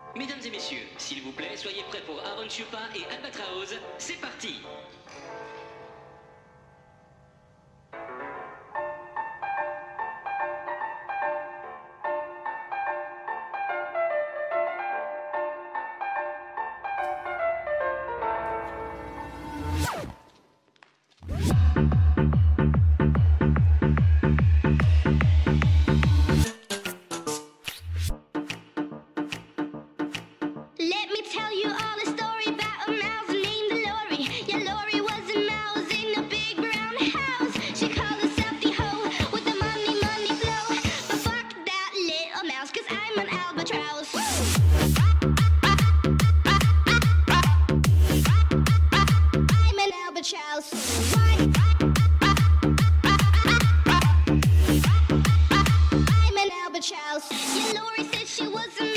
Mesdames et messieurs, s'il vous plaît, soyez prêts pour Aaron Chupa et Albatraoz. C'est parti! Let me tell you all a story about a mouse named Lori. Yeah, Lori was a mouse in a big brown house. She called herself the hoe with the money, money flow. But fuck that little mouse, 'cause I'm an albatross. I'm an albatross. I'm an albatross. Yeah, Lori said she was a